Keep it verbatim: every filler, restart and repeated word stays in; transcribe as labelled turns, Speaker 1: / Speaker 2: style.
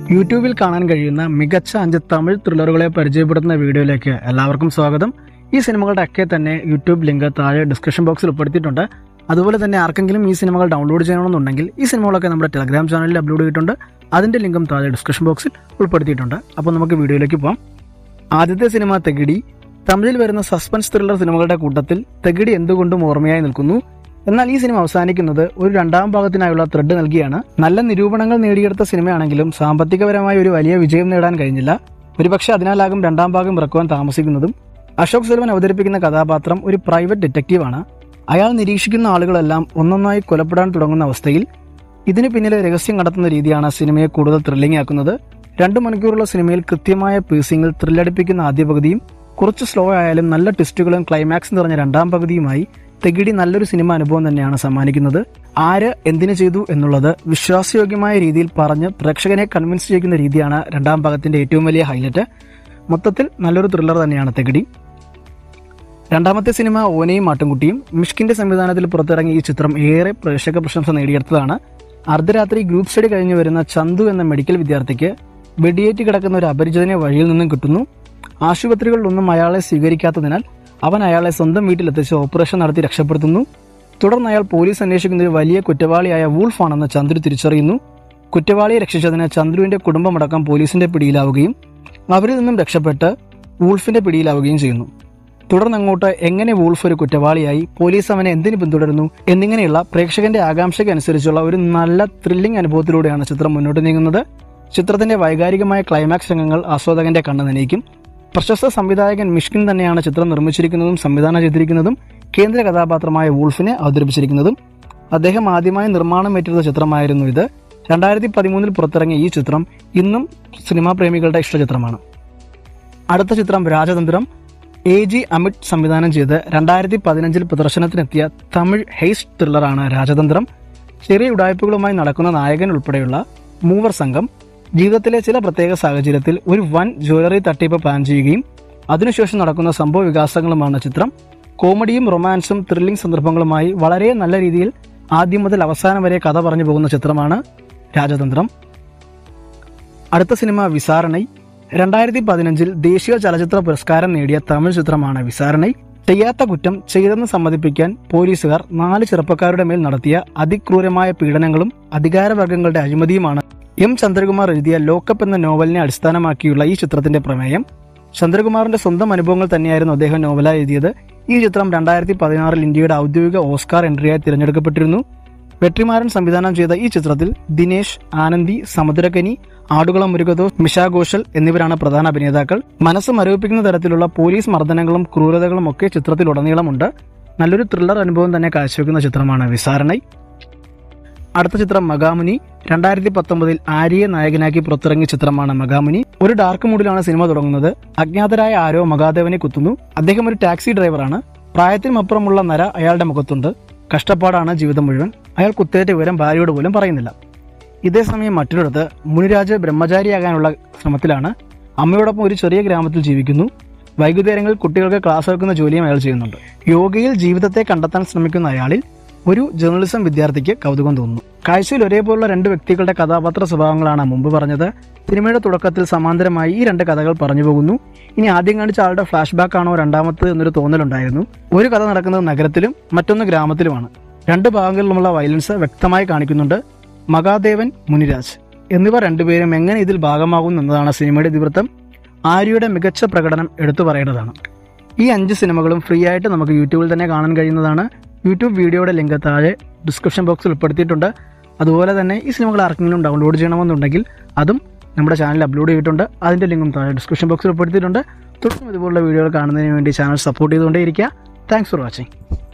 Speaker 1: യൂട്യൂബിൽ കാണാൻ കഴിയുന്ന മികച്ച അഞ്ച് തമിഴ് ത്രില്ലറുകളെ പരിചയപ്പെടുത്തുന്ന വീഡിയോയിലേക്ക് എല്ലാവർക്കും സ്വാഗതം. ഈ സിനിമകളുടെ ഒക്കെ തന്നെ യൂട്യൂബ് ലിങ്ക് താഴെ ഡിസ്ക്രിപ്ഷൻ ബോക്സിൽ ഉൾപ്പെടുത്തിയിട്ടുണ്ട്. അതുപോലെ തന്നെ ആർക്കെങ്കിലും ഈ സിനിമകൾ ഡൗൺലോഡ് ചെയ്യണമെന്നുണ്ടെങ്കിൽ ഈ സിനിമകളൊക്കെ നമ്മുടെ ടെലഗ്രാം ചാനലിൽ അപ്ലോഡ് ചെയ്തിട്ടുണ്ട്. അതിന്റെ ലിങ്കും താഴെ ഡിസ്ക്രിപ്ഷൻ ബോക്സിൽ ഉൾപ്പെടുത്തിയിട്ടുണ്ട്. അപ്പോൾ നമുക്ക് വീഡിയോയിലേക്ക് പോകാം. ആദ്യത്തെ സിനിമ തെകിടി. തമിഴിൽ വരുന്ന സസ്പെൻസ് ത്രില്ലർ സിനിമകളുടെ കൂട്ടത്തിൽ തെകിടി എന്തുകൊണ്ടും ഓർമ്മയായി നിൽക്കുന്നു. എന്നാൽ ഈ സിനിമ അവസാനിക്കുന്നത് ഒരു രണ്ടാം ഭാഗത്തിനായുള്ള ത്രെഡ് നൽകിയാണ്. നല്ല നിരൂപണങ്ങൾ നേടിയെടുത്ത സിനിമയാണെങ്കിലും സാമ്പത്തികപരമായി ഒരു വലിയ വിജയം നേടാൻ കഴിഞ്ഞില്ല. ഒരുപക്ഷെ അതിനാലാകും രണ്ടാം ഭാഗം ഇറക്കുവാൻ താമസിക്കുന്നതും. അശോക് സെൽവൻ അവതരിപ്പിക്കുന്ന കഥാപാത്രം ഒരു പ്രൈവറ്റ് ഡിറ്റക്റ്റീവാണ്. അയാൾ നിരീക്ഷിക്കുന്ന ആളുകളെല്ലാം ഒന്നൊന്നായി കൊലപ്പെടാൻ തുടങ്ങുന്ന അവസ്ഥയിൽ ഇതിന് പിന്നിലെ രഹസ്യം കണ്ടെത്തുന്ന രീതിയാണ് സിനിമയെ കൂടുതൽ ത്രില്ലിംഗ് ആക്കുന്നത്. രണ്ടു മണിക്കൂറുള്ള സിനിമയിൽ കൃത്യമായ പേസിംഗിൽ ത്രില്ലടിപ്പിക്കുന്ന ആദ്യ പകുതിയും കുറച്ച് സ്ലോ ആയാലും നല്ല ട്വിസ്റ്റുകളും ക്ലൈമാക്സും നിറഞ്ഞ രണ്ടാം പകുതിയുമായി തെകിടി നല്ലൊരു സിനിമ അനുഭവം തന്നെയാണ് സമ്മാനിക്കുന്നത്. ആര് എന്തിനു ചെയ്തു എന്നുള്ളത് വിശ്വാസയോഗ്യമായ രീതിയിൽ പറഞ്ഞ് പ്രേക്ഷകനെ കൺവിൻസ് ചെയ്യുന്ന രീതിയാണ് രണ്ടാം ഭാഗത്തിന്റെ ഏറ്റവും വലിയ ഹൈലൈറ്റ്. മൊത്തത്തിൽ നല്ലൊരു ത്രില്ലർ തന്നെയാണ് തെകിടി. രണ്ടാമത്തെ സിനിമ ഓനയും ആട്ടുംകുട്ടിയും. മിഷ്കിന്റെ സംവിധാനത്തിൽ പുറത്തിറങ്ങിയ ഈ ചിത്രം ഏറെ പ്രേക്ഷക പ്രശംസ നേടിയെടുത്തതാണ്. അർദ്ധരാത്രി ഗ്രൂപ്പ് സ്റ്റഡി കഴിഞ്ഞു വരുന്ന ചന്തു എന്ന മെഡിക്കൽ വിദ്യാർത്ഥിക്ക് വെടിയേറ്റ് കിടക്കുന്ന ഒരു അപരിചിതനെ വഴിയിൽ നിന്നും കിട്ടുന്നു. ആശുപത്രികളിലൊന്നും അയാളെ സ്വീകരിക്കാത്തതിനാൽ അവൻ അയാളെ സ്വന്തം വീട്ടിലെത്തിച്ച് ഓപ്പറേഷൻ നടത്തി രക്ഷപ്പെടുത്തുന്നു. തുടർന്ന് അയാൾ പോലീസ് അന്വേഷിക്കുന്ന ഒരു വലിയ കുറ്റവാളിയായ വൂൾഫ് ആണെന്ന് ചന്ദ്രു തിരിച്ചറിയുന്നു. കുറ്റവാളിയെ രക്ഷിച്ചതിന് ചന്ദ്രുവിന്റെ കുടുംബമടക്കം പോലീസിന്റെ പിടിയിലാവുകയും അവരിൽ നിന്നും രക്ഷപ്പെട്ട് വൂൾഫിന്റെ പിടിയിലാവുകയും ചെയ്യുന്നു. തുടർന്ന് അങ്ങോട്ട് എങ്ങനെ വൂൾഫ് ഒരു കുറ്റവാളിയായി, പോലീസ് അവനെ എന്തിനു പിന്തുടരുന്നു എന്നിങ്ങനെയുള്ള പ്രേക്ഷകന്റെ ആകാംക്ഷയ്ക്ക് അനുസരിച്ചുള്ള ഒരു നല്ല ത്രില്ലിംഗ് അനുഭവത്തിലൂടെയാണ് ചിത്രം മുന്നോട്ട് നീങ്ങുന്നത്. ചിത്രത്തിന്റെ വൈകാരികമായ ക്ലൈമാക്സ് രംഗങ്ങൾ ആസ്വാദകന്റെ കണ്ണ് നനയിക്കും. പ്രശസ്ത സംവിധായകൻ മിഷ്കിൻ തന്നെയാണ് ചിത്രം നിർമ്മിച്ചിരിക്കുന്നതും സംവിധാനം ചെയ്തിരിക്കുന്നതും കേന്ദ്ര കഥാപാത്രമായ വൂൾഫിനെ അവതരിപ്പിച്ചിരിക്കുന്നതും. അദ്ദേഹം ആദ്യമായി നിർമ്മാണം ഏറ്റെടുത്ത ചിത്രമായിരുന്നു ഇത്. രണ്ടായിരത്തി പതിമൂന്നിൽ പുറത്തിറങ്ങിയ ഈ ചിത്രം ഇന്നും സിനിമാ പ്രേമികളുടെ ഇഷ്ടചിത്രമാണ്. അടുത്ത ചിത്രം രാജതന്ത്രം. എ ജി അമിത് സംവിധാനം ചെയ്ത് രണ്ടായിരത്തി പതിനഞ്ചിൽ പ്രദർശനത്തിനെത്തിയ തമിഴ് ഹെയ്സ്റ്റ് ത്രില്ലറാണ് രാജതന്ത്രം. ചെറിയ ഉടായ്പകളുമായി നടക്കുന്ന നായകൻ ഉൾപ്പെടെയുള്ള മൂവർ സംഘം ജീവിതത്തിലെ ചില പ്രത്യേക സാഹചര്യത്തിൽ ഒരു വൻ ജ്വല്ലറി തട്ടിപ്പ് പ്ലാൻ ചെയ്യുകയും അതിനുശേഷം നടക്കുന്ന സംഭവ വികാസങ്ങളുമാണ് ചിത്രം. കോമഡിയും റൊമാൻസും ത്രില്ലിംഗ് സന്ദർഭങ്ങളുമായി വളരെ നല്ല രീതിയിൽ ആദ്യം മുതൽ അവസാനം വരെ കഥ പറഞ്ഞു പോകുന്ന ചിത്രമാണ് രാജതന്ത്രം. അടുത്ത സിനിമ വിസാരണൈ. രണ്ടായിരത്തി പതിനഞ്ചിൽ ദേശീയ ചലച്ചിത്ര പുരസ്കാരം നേടിയ തമിഴ് ചിത്രമാണ് വിസാരണൈ. ചെയ്യാത്ത കുറ്റം ചെയ്തെന്ന് സമ്മതിപ്പിക്കാൻ പോലീസുകാർ നാല് ചെറുപ്പക്കാരുടെ മേൽ നടത്തിയ അതിക്രൂരമായ പീഡനങ്ങളും അധികാരവർഗങ്ങളുടെ അഴിമതിയുമാണ് എം ചന്ദ്രകുമാർ എഴുതിയ ലോക്കപ്പ് എന്ന നോവലിനെ അടിസ്ഥാനമാക്കിയുള്ള ഈ ചിത്രത്തിന്റെ പ്രമേയം. ചന്ദ്രകുമാറിന്റെ സ്വന്തം അനുഭവങ്ങൾ തന്നെയായിരുന്നു അദ്ദേഹം നോവലായി എഴുതിയത്. ഈ ചിത്രം രണ്ടായിരത്തി പതിനാറിൽ ഇന്ത്യയുടെ ഔദ്യോഗിക ഓസ്കാർ എൻട്രിയായി തിരഞ്ഞെടുക്കപ്പെട്ടിരുന്നു. വെട്രിമാരൻ സംവിധാനം ചെയ്ത ഈ ചിത്രത്തിൽ ദിനേശ്, ആനന്ദി, സമുദ്രകനി, ആടുകുളം മുരുകദോസ്, മിഷാ ഘോഷൽ എന്നിവരാണ് പ്രധാന അഭിനേതാക്കൾ. മനസ്സ് മരവിപ്പിക്കുന്ന തരത്തിലുള്ള പോലീസ് മർദ്ദനങ്ങളും ക്രൂരതകളും ഒക്കെ ചിത്രത്തിലുടനീളമുണ്ട്. നല്ലൊരു ത്രില്ലർ അനുഭവം തന്നെ കാഴ്ചവെക്കുന്ന ചിത്രമാണ് വിസാരണൈ. അടുത്ത ചിത്രം മകാമുനി. രണ്ടായിരത്തി പത്തൊമ്പതിൽ ആര്യയെ നായകനാക്കി പുറത്തിറങ്ങിയ ചിത്രമാണ് മകാമുനി. ഒരു ഡാർക്ക് മൂഡിലാണ് സിനിമ തുടങ്ങുന്നത്. അജ്ഞാതരായ ആരോ മകാദേവനെ കുത്തുന്നു. അദ്ദേഹം ഒരു ടാക്സി ഡ്രൈവറാണ്. പ്രായത്തിനുമപ്പുറമുള്ള നര അയാളുടെ മുഖത്തുണ്ട്. കഷ്ടപ്പാടാണ് ജീവിതം മുഴുവൻ. അയാൾ കുത്തേറ്റ വിവരം ഭാര്യയോട് പോലും പറയുന്നില്ല. ഇതേസമയം മറ്റൊരിടത്ത് മുനിരാജ് ബ്രഹ്മചാരിയാകാനുള്ള ശ്രമത്തിലാണ്. അമ്മയോടൊപ്പം ഒരു ചെറിയ ഗ്രാമത്തിൽ ജീവിക്കുന്നു. വൈകുന്നേരങ്ങളിൽ കുട്ടികൾക്ക് ക്ലാസ് എടുക്കുന്ന ജോലിയും അയാൾ ചെയ്യുന്നുണ്ട്. യോഗയിൽ ജീവിതത്തെ കണ്ടെത്താൻ ശ്രമിക്കുന്ന അയാളിൽ ഒരു ജേർണലിസം വിദ്യാർത്ഥിക്ക് കൗതുകം തോന്നുന്നു. കാഴ്ചയിൽ ഒരേപോലുള്ള രണ്ട് വ്യക്തികളുടെ കഥാപാത്ര സ്വഭാവങ്ങളാണ് മുമ്പ് പറഞ്ഞത്. സിനിമയുടെ തുടക്കത്തിൽ സമാന്തരമായി ഈ രണ്ട് കഥകൾ പറഞ്ഞു പോകുന്നു. ഇനി ആദ്യം കാണിച്ച ആളുടെ ഫ്ലാഷ് ബാക്ക് ആണോ രണ്ടാമത്തെ എന്നൊരു തോന്നലുണ്ടായിരുന്നു. ഒരു കഥ നടക്കുന്നത് നഗരത്തിലും മറ്റൊന്ന് ഗ്രാമത്തിലുമാണ്. രണ്ട് ഭാഗങ്ങളിലുമുള്ള വയലൻസ് വ്യക്തമായി കാണിക്കുന്നുണ്ട്. മകാദേവൻ, മുനിരാജ് എന്നിവർ രണ്ടുപേരും എങ്ങനെ ഇതിൽ ഭാഗമാകുന്നു എന്നതാണ് സിനിമയുടെ ഇതിവൃത്തം. ആര്യയുടെ മികച്ച പ്രകടനം എടുത്തു പറയേണ്ടതാണ്. ഈ അഞ്ച് സിനിമകളും ഫ്രീ ആയിട്ട് നമുക്ക് യൂട്യൂബിൽ തന്നെ കാണാൻ കഴിയുന്നതാണ്. യൂട്യൂബ് വീഡിയോയുടെ ലിങ്ക് താഴെ ഡിസ്ക്രിപ്ഷൻ ബോക്സിൽ ഉൾപ്പെടുത്തിയിട്ടുണ്ട്. അതുപോലെ തന്നെ ഈ സിനിമകൾ ആർക്കെങ്കിലും ഡൗൺലോഡ് ചെയ്യണമെന്നുണ്ടെങ്കിൽ അതും നമ്മുടെ ചാനലിൽ അപ്ലോഡ് ചെയ്തിട്ടുണ്ട്. അതിൻ്റെ ലിങ്കും താഴെ ഡിസ്ക്രിപ്ഷൻ ബോക്സിൽ ഉൾപ്പെടുത്തിയിട്ടുണ്ട്. തുടർന്നും ഇതുപോലുള്ള വീഡിയോകൾ കാണുന്നതിന് വേണ്ടി ചാനൽ സപ്പോർട്ട് ചെയ്തുകൊണ്ടേയിരിക്കുക. Thanks for watching.